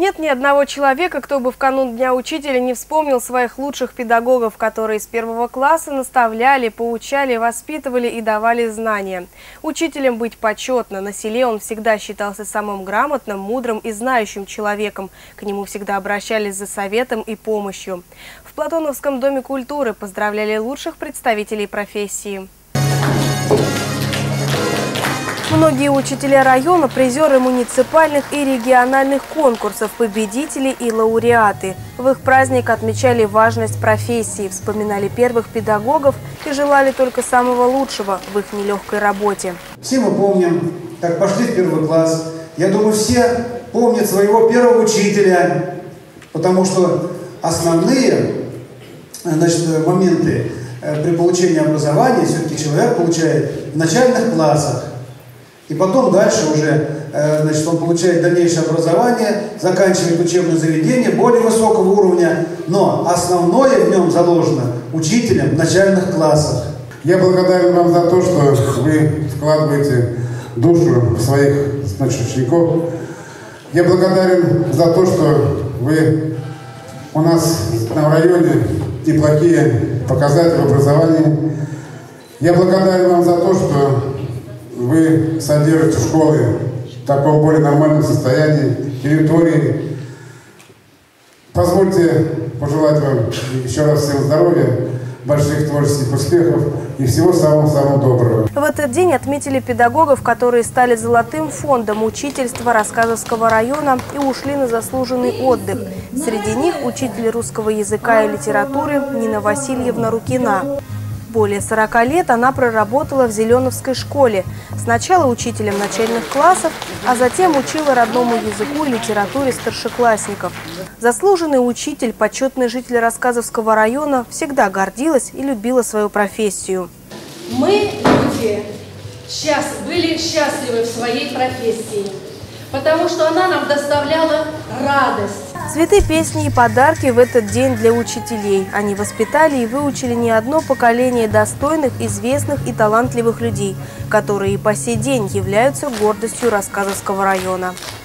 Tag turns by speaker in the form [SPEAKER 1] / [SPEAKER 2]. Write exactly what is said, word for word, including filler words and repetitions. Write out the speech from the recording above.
[SPEAKER 1] Нет ни одного человека, кто бы в канун Дня Учителя не вспомнил своих лучших педагогов, которые с первого класса наставляли, поучали, воспитывали и давали знания. Учителем быть почетно. На селе он всегда считался самым грамотным, мудрым и знающим человеком. К нему всегда обращались за советом и помощью. В Платоновском доме культуры поздравляли лучших представителей профессии. Многие учителя района – призеры муниципальных и региональных конкурсов, победители и лауреаты. В их праздник отмечали важность профессии, вспоминали первых педагогов и желали только самого лучшего в их нелегкой работе.
[SPEAKER 2] Все мы помним, как пошли в первый класс. Я думаю, все помнят своего первого учителя, потому что основные, значит, моменты при получении образования все-таки человек получает в начальных классах. И потом дальше уже, значит, он получает дальнейшее образование, заканчивает учебное заведение более высокого уровня, но основное в нем заложено учителем в начальных классах.
[SPEAKER 3] Я благодарен вам за то, что вы вкладываете душу в своих, значит, учеников. Я благодарен за то, что вы у нас в районе неплохие показатели в образовании. Я благодарен вам за то, что вы содержите школы в таком более нормальном состоянии, территории. Позвольте пожелать вам еще раз всем здоровья, больших творческих успехов и всего самого-самого доброго.
[SPEAKER 1] В этот день отметили педагогов, которые стали золотым фондом учительства Рассказовского района и ушли на заслуженный отдых. Среди них учитель русского языка и литературы Нина Васильевна Рукина. Более сорока лет она проработала в Зеленовской школе. Сначала учителем начальных классов, а затем учила родному языку и литературе старшеклассников. Заслуженный учитель, почетный житель Рассказовского района, всегда гордилась и любила свою профессию.
[SPEAKER 4] Мы, люди, счаст... были счастливы в своей профессии, потому что она нам доставляла радость.
[SPEAKER 1] Цветы, песни и подарки в этот день для учителей. Они воспитали и выучили не одно поколение достойных, известных и талантливых людей, которые и по сей день являются гордостью Рассказовского района.